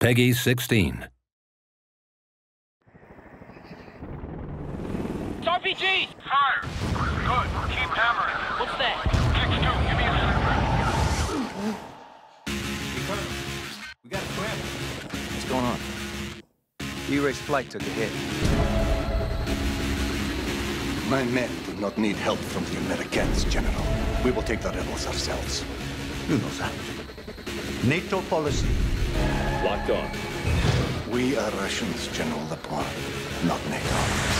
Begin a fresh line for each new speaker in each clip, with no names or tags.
Peggy 16.
It's RPG!
Fire! Good. Keep hammering.
What's that?
6-2, give me a sit rep.
We got a scramble.
What's going on? E-Ray's flight took a hit.
My men do not need help from the Americans, General. We will take the rebels ourselves.
You know that. NATO policy.
Locked on.
We are Russians, General Lapointe, not NATO.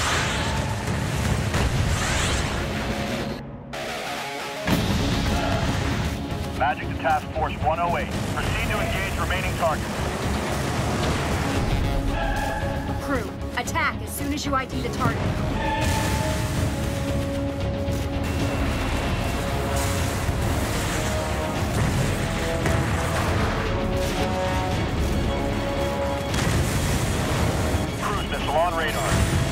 Magic to Task Force 108. Proceed to engage remaining targets.
Crew, attack as soon as you ID the target.
Cruise missile on radar.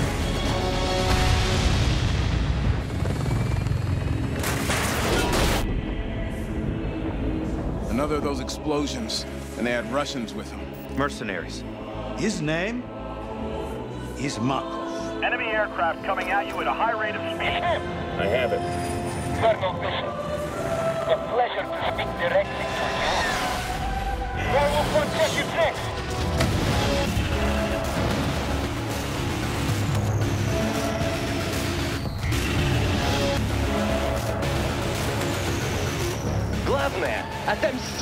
Another of those explosions, and they had Russians with them.
Mercenaries.
His name is Markov.
Enemy aircraft coming at you at a high rate of speed.
I have it.
Colonel Bishop, it's a pleasure to speak directly to you. Where will one take you next?
Главное, отомстить!